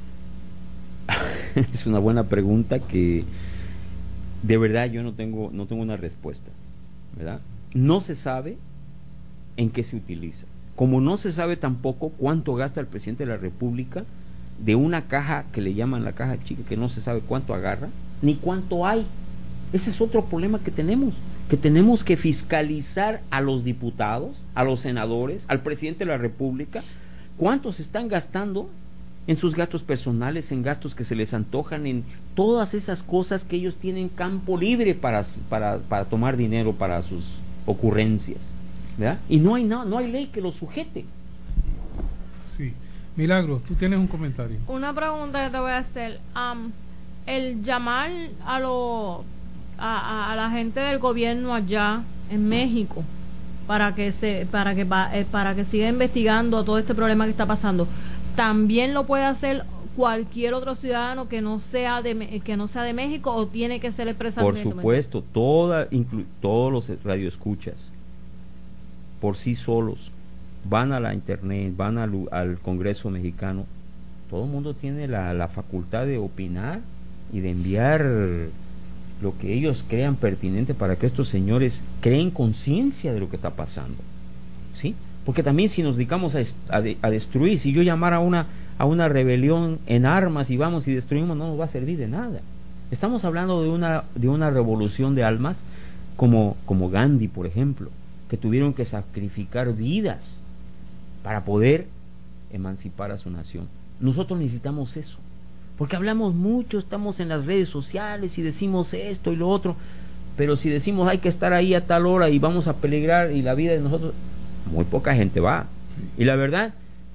B: Es una buena pregunta que de verdad yo no tengo no tengo una respuesta, ¿verdad? No se sabe en qué se utiliza, como no se sabe tampoco cuánto gasta el presidente de la República de una caja que le llaman la caja chica, que no se sabe cuánto agarra ni cuánto hay. Ese es otro problema que tenemos, que tenemos que fiscalizar a los diputados, a los senadores, al presidente de la República, cuántos están gastando en sus gastos personales, en gastos que se les antojan, en todas esas cosas que ellos tienen campo libre para, para, para tomar dinero para sus ocurrencias, ¿verdad? Y no hay, no, no hay ley que los sujete.
A: Sí. Milagros, tú tienes un comentario.
G: Una pregunta que te voy a hacer. Um, el llamar a, lo, a, a, a la gente del gobierno allá en México para que se para que eh, para que siga investigando todo este problema que está pasando, ¿también lo puede hacer cualquier otro ciudadano que no sea de que no sea de México o tiene que ser expresamente?
B: Por supuesto, toda, inclu, todos los radioescuchas por sí solos van a la internet, van al, al Congreso mexicano, todo el mundo tiene la, la facultad de opinar y de enviar lo que ellos crean pertinente para que estos señores creen conciencia de lo que está pasando, ¿sí? Porque también si nos dedicamos a, a, de, a destruir, si yo llamara a una, a una rebelión en armas y vamos y destruimos, no nos va a servir de nada. Estamos hablando de una, de una revolución de almas como, como Gandhi, por ejemplo, que tuvieron que sacrificar vidas para poder emancipar a su nación. Nosotros necesitamos eso, porque hablamos mucho, estamos en las redes sociales y decimos esto y lo otro, pero si decimos hay que estar ahí a tal hora y vamos a peligrar y la vida de nosotros, muy poca gente va. Sí. Y la verdad,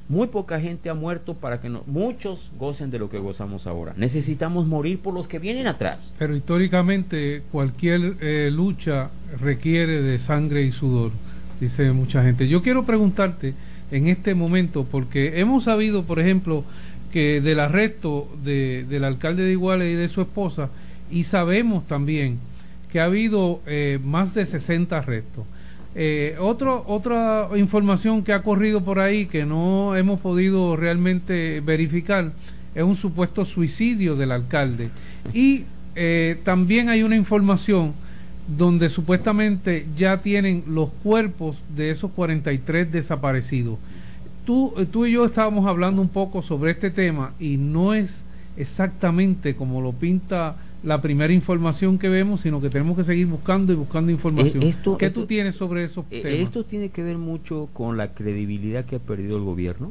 B: Muy poca gente ha muerto para que no, muchos gocen de lo que gozamos ahora. Necesitamos morir por los que vienen atrás.
A: Pero históricamente cualquier eh, lucha requiere de sangre y sudor, dice mucha gente. Yo quiero preguntarte en este momento, porque hemos sabido, por ejemplo, que del arresto de, del alcalde de Iguales y de su esposa, y sabemos también que ha habido eh, más de sesenta arrestos. Eh, otro, otra información que ha corrido por ahí que no hemos podido realmente verificar es un supuesto suicidio del alcalde, y eh, también hay una información donde supuestamente ya tienen los cuerpos de esos cuarenta y tres desaparecidos. Tú, tú y yo estábamos hablando un poco sobre este tema y no es exactamente como lo pinta la primera información que vemos, sino que tenemos que seguir buscando y buscando información.
B: Eh, esto,
A: ¿Qué
B: esto,
A: tú tienes sobre esos
B: eh,
A: temas?
B: Esto tiene que ver mucho con la credibilidad que ha perdido el gobierno,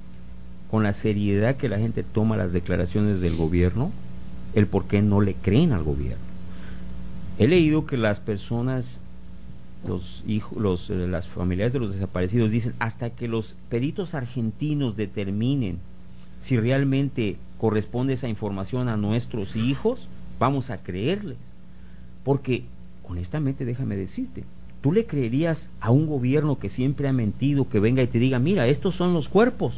B: con la seriedad que la gente toma las declaraciones del gobierno, el por qué no le creen al gobierno. He leído que las personas, los hijos, los, eh, las familiares de los desaparecidos dicen, hasta que los peritos argentinos determinen si realmente corresponde esa información a nuestros hijos, vamos a creerles. Porque, honestamente, déjame decirte, ¿tú le creerías a un gobierno que siempre ha mentido, que venga y te diga, mira, estos son los cuerpos?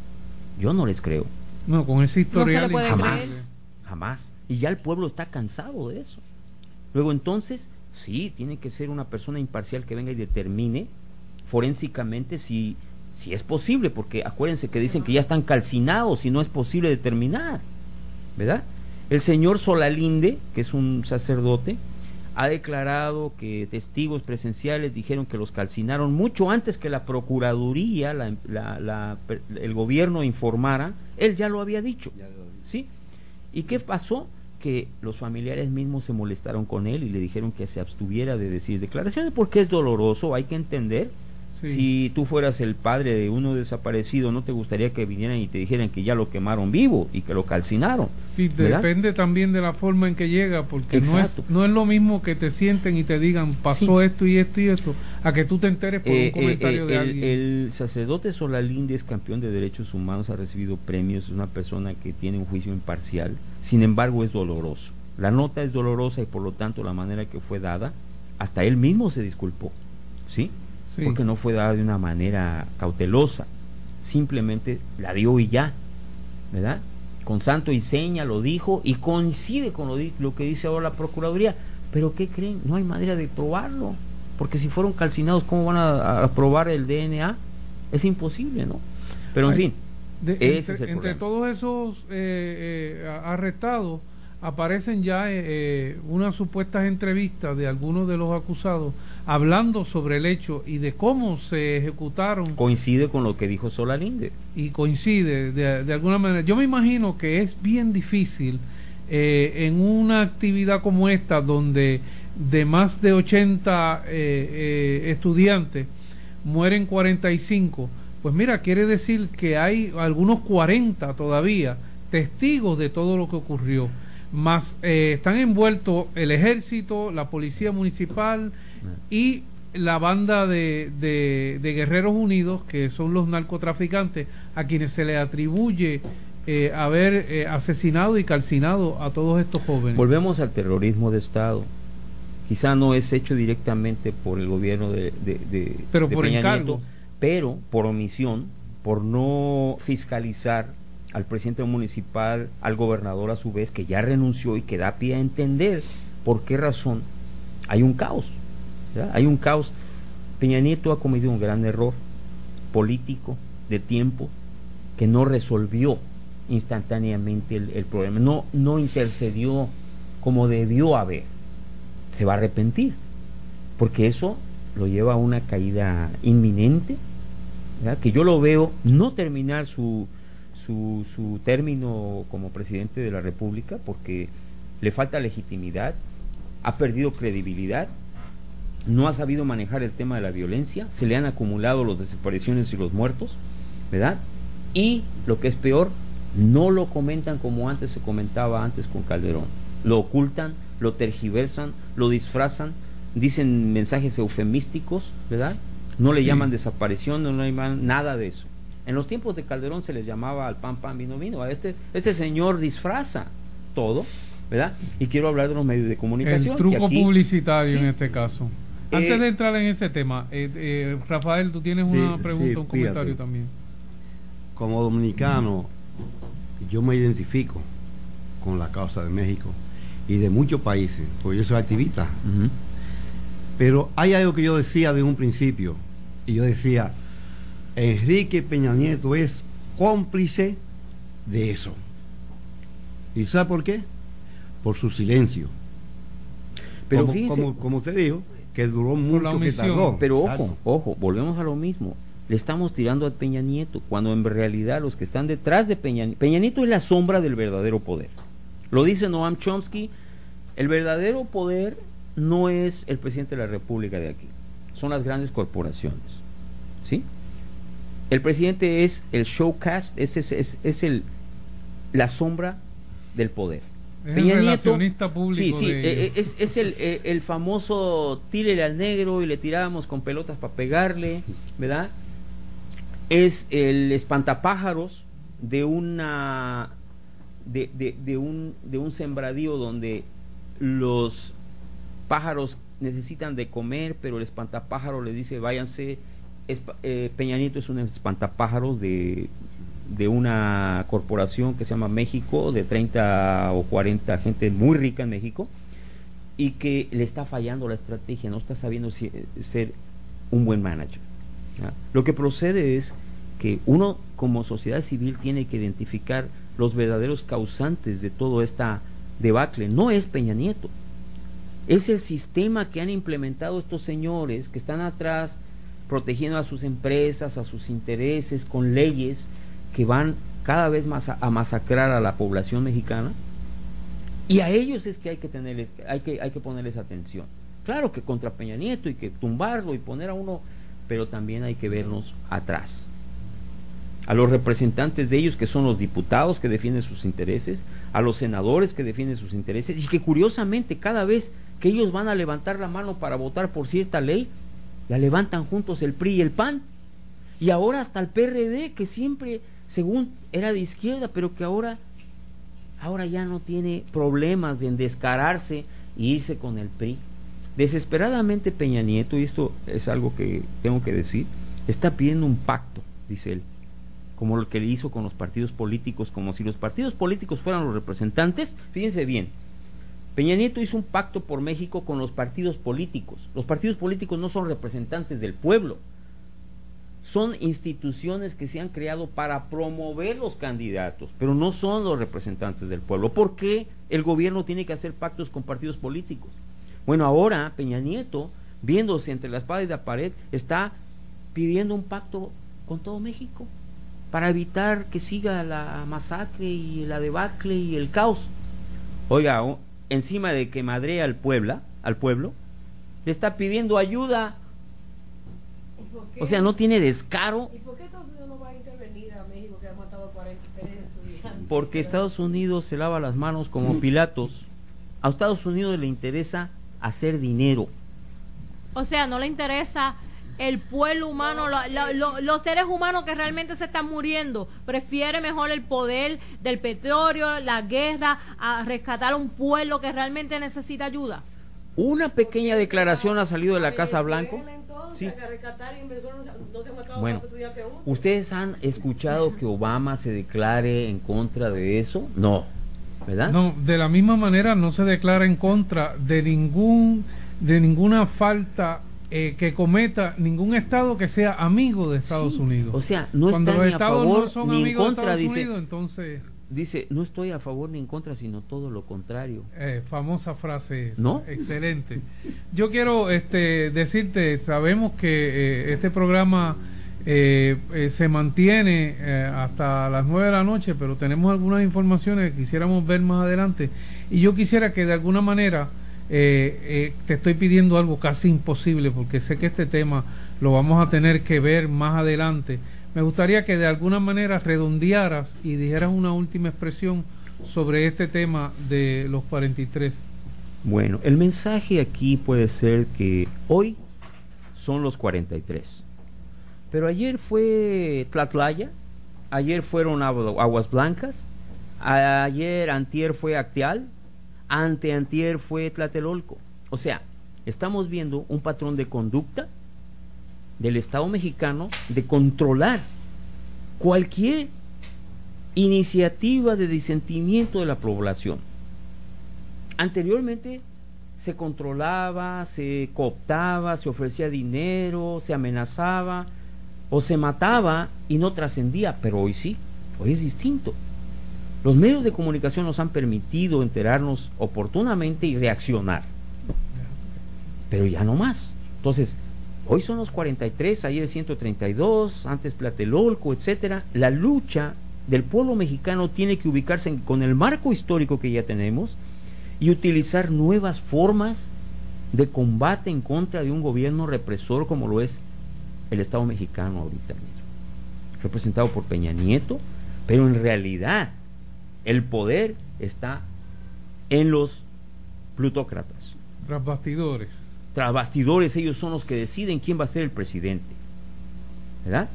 B: Yo no les creo.
A: No, con ese historial
G: No se le puede
B: jamás,
G: creer.
B: jamás. Y ya el pueblo está cansado de eso. Luego, entonces, sí, tiene que ser una persona imparcial que venga y determine forensicamente si, si es posible, porque acuérdense que dicen que ya están calcinados y no es posible determinar, ¿verdad? El señor Solalinde, que es un sacerdote, ha declarado que testigos presenciales dijeron que los calcinaron mucho antes que la Procuraduría, la, la, la, el gobierno informara. Él ya lo había dicho, ¿sí? ¿Y qué pasó? Que los familiares mismos se molestaron con él y le dijeron que se abstuviera de decir declaraciones, porque es doloroso, hay que entender. Sí. Si tú fueras el padre de uno desaparecido, ¿no te gustaría que vinieran y te dijeran que ya lo quemaron vivo y que lo calcinaron?
A: Sí,
B: ¿verdad?
A: Depende también de la forma en que llega, porque no es, no es lo mismo que te sienten y te digan, pasó sí. esto y esto y esto, a que tú te enteres por eh, un comentario eh, eh, de
B: el,
A: alguien.
B: El sacerdote Solalinde es campeón de derechos humanos, ha recibido premios, es una persona que tiene un juicio imparcial, sin embargo es doloroso. La nota es dolorosa y por lo tanto la manera que fue dada, hasta él mismo se disculpó, ¿sí? Sí. Porque no fue dada de una manera cautelosa, simplemente la dio y ya, ¿verdad? Con santo y seña lo dijo y coincide con lo, lo que dice ahora la Procuraduría. Pero ¿qué creen? No hay manera de probarlo, porque si fueron calcinados, ¿cómo van a, a probar el D N A? Es imposible, ¿no? Pero en Ay, fin,
A: de, ese entre, es el entre todos esos eh, eh, arrestados aparecen ya eh, unas supuestas entrevistas de algunos de los acusados hablando sobre el hecho y de cómo se ejecutaron.
B: Coincide con lo que dijo Solalinde.
A: Y coincide de, de alguna manera. Yo me imagino que es bien difícil eh, en una actividad como esta, donde de más de ochenta eh, eh, estudiantes mueren cuarenta y cinco, pues mira, quiere decir que hay algunos cuarenta todavía testigos de todo lo que ocurrió. Más eh, están envueltos el ejército, la policía municipal y la banda de, de, de Guerreros Unidos, que son los narcotraficantes, a quienes se les atribuye eh, haber eh, asesinado y calcinado a todos estos jóvenes.
B: Volvemos al terrorismo de Estado. Quizá no es hecho directamente por el gobierno de, de, de,
A: pero
B: de
A: por
B: Peña
A: encargo.
B: Nieto, pero por omisión, por no fiscalizar al presidente municipal, al gobernador a su vez, que ya renunció y que da pie a entender por qué razón hay un caos, ¿verdad? Hay un caos. Peña Nieto ha cometido un gran error político de tiempo, que no resolvió instantáneamente el, el problema, no, no intercedió como debió haber. Se va a arrepentir, porque eso lo lleva a una caída inminente, ¿verdad? Que yo lo veo no terminar su Su, su término como presidente de la República, porque le falta legitimidad, ha perdido credibilidad, no ha sabido manejar el tema de la violencia, se le han acumulado las desapariciones y los muertos, ¿verdad? Y lo que es peor, no lo comentan como antes se comentaba antes con Calderón, lo ocultan, lo tergiversan, lo disfrazan, dicen mensajes eufemísticos, ¿verdad? No le sí. llaman desaparición, no le llaman nada de eso. En los tiempos de Calderón se les llamaba al pan pan, vino vino. A este, este señor disfraza todo, ¿verdad? Y quiero hablar de los medios de comunicación.
A: El truco
B: aquí,
A: publicitario, sí, en este caso. Antes
B: eh,
A: de entrar en ese tema, eh, eh, Rafael, tú tienes
F: sí,
A: una pregunta,
F: sí,
A: un comentario
F: fíjate.
A: también.
F: Como dominicano, yo me identifico con la causa de México y de muchos países, porque yo soy activista.
B: Uh-huh.
F: Pero hay algo que yo decía de un principio, y yo decía, Enrique Peña Nieto es cómplice de eso. ¿Y sabe por qué? Por su silencio.
B: Pero
F: como,
B: fíjense,
F: como, como usted dijo, que duró mucho, que
A: omisión.
F: tardó.
B: pero
F: Exacto.
B: ojo, ojo, volvemos a lo mismo. Le estamos tirando a Peña Nieto, cuando en realidad los que están detrás de Peña Nieto, Peña Nieto es la sombra del verdadero poder. Lo dice Noam Chomsky, el verdadero poder no es el presidente de la República de aquí, son las grandes corporaciones, ¿sí? El presidente es el showcast, es, es, es, es el, la sombra del poder.
A: Es
B: Peña
A: el
B: Nieto,
A: relacionista público.
B: sí, sí,
A: de...
B: eh, es, es el, eh, el famoso tírele al negro y le tirábamos con pelotas para pegarle, ¿verdad? Es el espantapájaros de una de, de, de un de un sembradío donde los pájaros necesitan de comer, pero el espantapájaro le dice váyanse. Es, eh, Peña Nieto es un espantapájaros de, de una corporación que se llama México, de treinta o cuarenta gente muy rica en México, y que le está fallando la estrategia, no está sabiendo si, ser un buen manager. ¿Ya? Lo que procede es que uno como sociedad civil tiene que identificar los verdaderos causantes de todo esta debacle. No es Peña Nieto, es el sistema que han implementado estos señores que están atrás protegiendo a sus empresas, a sus intereses, con leyes que van cada vez más a, a masacrar a la población mexicana, y a ellos es que hay que tenerles, hay que, hay que ponerles atención. Claro que contra Peña Nieto hay que tumbarlo y poner a uno, pero también hay que vernos atrás, a los representantes de ellos, que son los diputados que defienden sus intereses, a los senadores que defienden sus intereses, y que curiosamente cada vez que ellos van a levantar la mano para votar por cierta ley, la levantan juntos el P R I y el P A N, y ahora hasta el P R D, que siempre según era de izquierda, pero que ahora ahora ya no tiene problemas de descararse e irse con el P R I. Desesperadamente Peña Nieto, y esto es algo que tengo que decir, está pidiendo un pacto, dice él, como lo que le hizo con los partidos políticos, como si los partidos políticos fueran los representantes. Fíjense bien, Peña Nieto hizo un pacto por México con los partidos políticos. Los partidos políticos no son representantes del pueblo, son instituciones que se han creado para promover los candidatos, pero no son los representantes del pueblo. ¿Por qué el gobierno tiene que hacer pactos con partidos políticos? Bueno, ahora Peña Nieto, viéndose entre la espada y la pared, está pidiendo un pacto con todo México para evitar que siga la masacre y la debacle y el caos. Oiga, encima de que madrea al pueblo, al pueblo, le está pidiendo ayuda. O sea, no tiene descaro.
E: ¿Y por qué Estados Unidos no va a intervenir a México, que ha matado a cuarenta estudiantes?
B: Porque Estados Unidos se lava las manos como Pilatos. A Estados Unidos le interesa hacer dinero.
G: O sea, no le interesa el pueblo humano, lo, lo, lo, los seres humanos que realmente se están muriendo. Prefiere mejor el poder del petróleo, la guerra, a rescatar a un pueblo que realmente necesita ayuda.
B: Una pequeña declaración ha salido de la Casa Blanca. Sí. Bueno, ¿ustedes han escuchado que Obama se declare en contra de eso? No, ¿verdad?
A: No, de la misma manera no se declara en contra de ningún de ninguna falta eh, que cometa ningún estado que sea amigo de Estados
B: Sí.
A: Unidos.
B: O sea, no
A: Cuando
B: está
A: los
B: ni a
A: estados
B: favor
A: no son
B: ni en
A: amigos
B: contra,
A: de Estados
B: dice.
A: Unidos, entonces
B: Dice, no estoy a favor ni en contra, sino todo lo contrario.
A: Eh, famosa frase esa.
B: ¿No?
A: Excelente. Yo quiero este, decirte, sabemos que eh, este programa eh, eh, se mantiene eh, hasta las nueve de la noche, pero tenemos algunas informaciones que quisiéramos ver más adelante, y yo quisiera que de alguna manera eh, eh, te estoy pidiendo algo casi imposible, porque sé que este tema lo vamos a tener que ver más adelante. Me gustaría que de alguna manera redondearas y dijeras una última expresión sobre este tema de los cuarenta y tres.
B: Bueno, el mensaje aquí puede ser que hoy son los cuarenta y tres, Pero ayer fue Tlatlaya, ayer fueron Aguas Blancas, ayer antier fue Acteal, anteantier fue Tlatelolco. O sea, estamos viendo un patrón de conducta del Estado mexicano de controlar cualquier iniciativa de disentimiento de la población. Anteriormente se controlaba, se cooptaba, se ofrecía dinero, se amenazaba o se mataba y no trascendía, pero hoy sí, hoy es distinto. Los medios de comunicación nos han permitido enterarnos oportunamente y reaccionar, pero ya no más. Entonces, hoy son los cuarenta y tres, ayer ciento treinta y dos, antes Tlatelolco, etcétera. La lucha del pueblo mexicano tiene que ubicarse en, con el marco histórico que ya tenemos y utilizar nuevas formas de combate en contra de un gobierno represor como lo es el Estado mexicano ahorita mismo, representado por Peña Nieto, pero en realidad el poder está en los plutócratas.
A: Tras bastidores.
B: Tras bastidores, ellos son los que deciden quién va a ser el presidente, ¿verdad?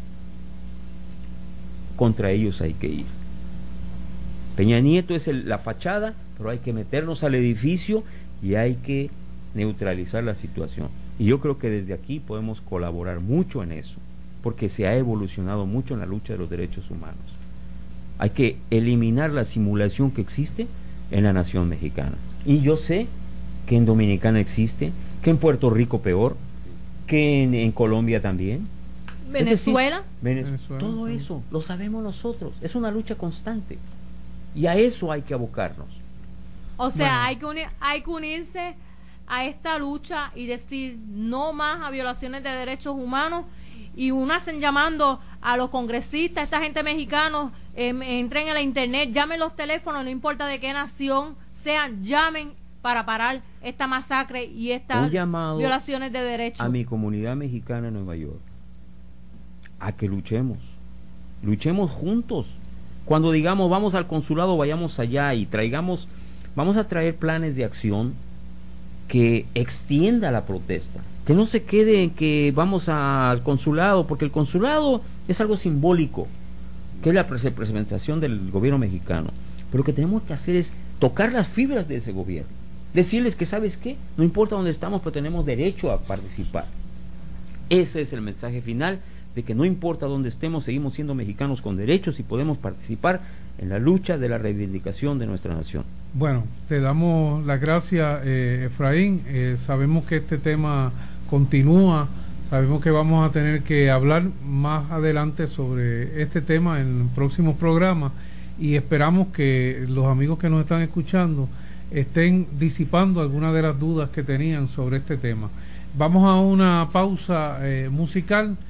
B: Contra ellos hay que ir. Peña Nieto es el, la fachada, pero hay que meternos al edificio y hay que neutralizar la situación. Y yo creo que desde aquí podemos colaborar mucho en eso, porque se ha evolucionado mucho en la lucha de los derechos humanos. Hay que eliminar la simulación que existe en la nación mexicana. Y yo sé que en Dominicana existe, que en Puerto Rico peor, que en, en Colombia también.
G: Venezuela.
B: Es decir, Venezuela. Todo eso lo sabemos nosotros. Es una lucha constante. Y a eso hay que abocarnos.
G: O sea,
B: Bueno.
G: hay que unir, hay que unirse a esta lucha y decir no más a violaciones de derechos humanos, y unacen llamando a los congresistas, esta gente mexicana, eh, entren en la internet, llamen los teléfonos, no importa de qué nación sean, llamen para parar esta masacre y estas violaciones de derechos.
B: A mi comunidad mexicana en Nueva York, a que luchemos, luchemos juntos. Cuando digamos vamos al consulado, vayamos allá y traigamos, vamos a traer planes de acción que extienda la protesta, que no se quede en que vamos al consulado, porque el consulado es algo simbólico, que es la representación del gobierno mexicano, pero lo que tenemos que hacer es tocar las fibras de ese gobierno, decirles que sabes qué, no importa dónde estamos, pero tenemos derecho a participar. Ese es el mensaje final, de que no importa dónde estemos, seguimos siendo mexicanos con derechos y podemos participar en la lucha de la reivindicación de nuestra nación.
A: Bueno, te damos las gracias, eh, Efraín. Eh, sabemos que este tema continúa, sabemos que vamos a tener que hablar más adelante sobre este tema en próximos programas, y esperamos que los amigos que nos están escuchando estén disipando algunas de las dudas que tenían sobre este tema. Vamos a una pausa eh, musical